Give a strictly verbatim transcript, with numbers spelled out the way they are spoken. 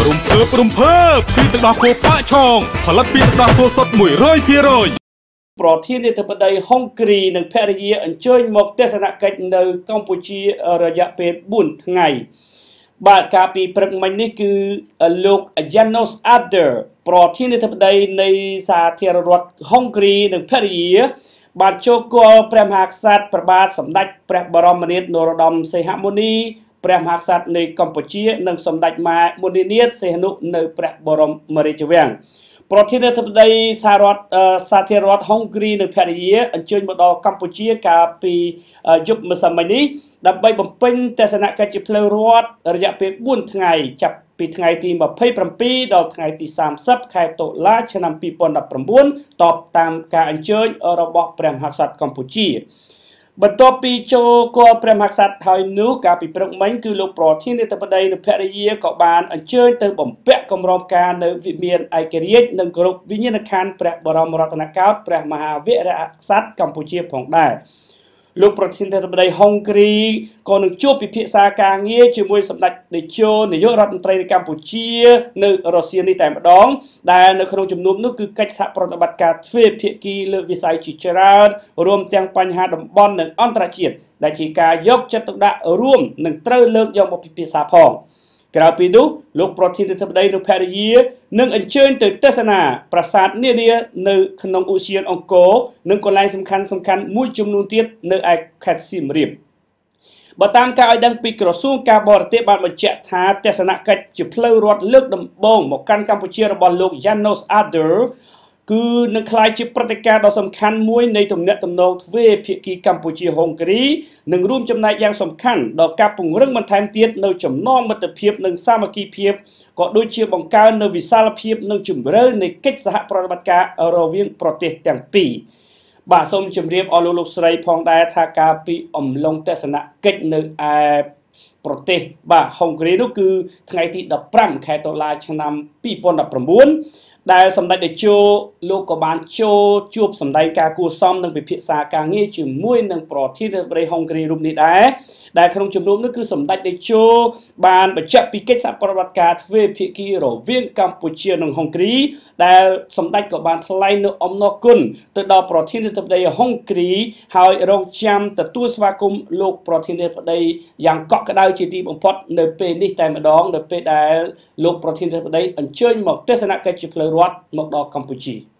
ព្រំភើបព្រំភើបពីទឹកដោះគោប៉ាក់ឆងផលិតពីទឹកដោះគោសុទ្ធ មួយរយភាគរយ ប្រធានាធិបតីហុងគ្រីនិងភរិយាអញ្ជើញមកទស្សនកិច្ចនៅកម្ពុជារយៈពេល បួន ថ្ងៃ បាទកាលពីព្រឹកមិញនេះគឺលោក János Áder ប្រធានាធិបតីនៃសាធារណរដ្ឋហុងគ្រីនិងភរិយាបានចូលគាល់ព្រះមហាក្សត្រព្រះបាទសម្ដេចព្រះបរមនាថនរោត្តមសីហមុនីព្រះមហាក្សត្រនៃកម្ពុជានិងសម្ដេចម៉ែមុនីនាថសីហនុនៅព្រះបរមរាជវាំង ប្រធានាធិបតីសហរដ្ឋសាធារណរដ្ឋហុងគ្រីនិងភរិយាអញ្ជើញមកដល់កម្ពុជាកាលពីយប់ម្សិលមិញនេះដើម្បីបំពេញទស្សនកិច្ចជាផ្លូវរដ្ឋរយៈពេល បួន ថ្ងៃចាប់ពីថ្ងៃទី ម្ភៃប្រាំពីរ ដល់ថ្ងៃទី សាមសិប ខែតុលា ឆ្នាំ ពីរពាន់ដប់ប្រាំបួន តបតាមការអញ្ជើញរបស់ព្រះមហាក្សត្រកម្ពុជា បន្ទាប់ពីចូលគាល់ព្រះមហាក្សត្រហើយនោះកាលពីព្រឹកមិញគឺលោកប្រធានាធិបតីនិងភរិយាក៏បានអញ្ជើញទៅបំពាក់កម្រងការនៅវិមានឯករាជ្យនិងគោរពវិញ្ញាណក្ខន្ធព្រះបរមរតនកោដ្ឋព្រះមហាវីរក្សត្រកម្ពុជាផងដែរ លោកប្រធានាធិបតីហុងគ្រីក៏នឹងជួបពិភាក្សាការងារជាមួយសម្ដេចតេជោនាយករដ្ឋមន្ត្រីនៃកម្ពុជានៅរុស្ស៊ីនេះតែម្ដងដែលនៅក្នុងជំនុំនោះគឺកិច្ចសហប្រតិបត្តិការទ្វេភាគីលើវិស័យជាច្រើនរួមទាំងបញ្ហាតំបន់និងអន្តរជាតិដែលជាការយកចិត្តទុកដាក់រួមនិងត្រូវលើកយកមកពិភាក្សាផង ក្រៅពីនោះលោកប្រធានាធិបតីនិងភរិយានឹងអញ្ជើញទៅទស្សនាប្រាសាទនានានៅក្នុងឧទ្យានអង្គរនិងកន្លែងសំខាន់សំខាន់មួយចំនួនទៀតនៅឯខេត្តសៀមរាប បើតាមការឲ្យដឹងពីក្រសួងការបរទេសបានបញ្ជាក់ថាទស្សនកិច្ចជាផ្លូវរដ្ឋលើកដំបូងមកកាន់កម្ពុជារបស់លោក János Áder គឺនឹងក្លាយជាព្រឹត្តិការណ៍ដ៏សំខាន់មួយនៃទំនាក់ទំនងទ្វេភាគីកម្ពុជាហុងគ្រីនិងរួមចំណែកយ៉ាងសំខាន់ដល់ការពង្រឹងបន្ថែមទៀតនៅចំណងមិត្តភាពនិងសាមគ្គីភាពក៏ដូចជាបង្កើននូវវិសាលភាពនិងជម្រៅនៃកិច្ចសហប្រតិបត្តិការរវាងប្រទេសទាំងពីរ បាទសូមជម្រាបអរលោកលោកស្រីផងដែរថាកាលពីអំឡុងទស្សនកិច្ចនៅឯប្រទេសបាទហុងគ្រីនោះគឺថ្ងៃទី ដប់ប្រាំ ខែតុលាឆ្នាំ ពីរពាន់ដប់ប្រាំបួន ដែលសម្ដេចតេជោលោកក៏បានចូលជួបសម្ដែងការគួរសមនិងពិភាក្សាការងារជាមួយនឹងប្រធានាធិបតីហុងគ្រីរូបនេះដែរដែលក្នុងជំនុំនោះគឺសម្ដេចតេជោបានបញ្ជាក់ពីកិច្ចសហប្រតិបត្តិការទ្វេភាគីរវាងកម្ពុជានិងហុងគ្រីដែលសម្ដេចក៏បានថ្លែងនូវអំណរគុណទៅដល់ប្រធានាធិបតីហុងគ្រីហើយរងចាំទទួលស្វាគមន៍លោកប្រធានាធិបតីយ៉ាងកក់ក្ដៅជាទីបំផុតនៅពេលនេះតែម្ដងនៅពេលដែលលោកប្រធានាធិបតីអញ្ជើញមកទស្សនកិច្ចជាផ្លូវរដ្ឋមកដល់កម្ពុជា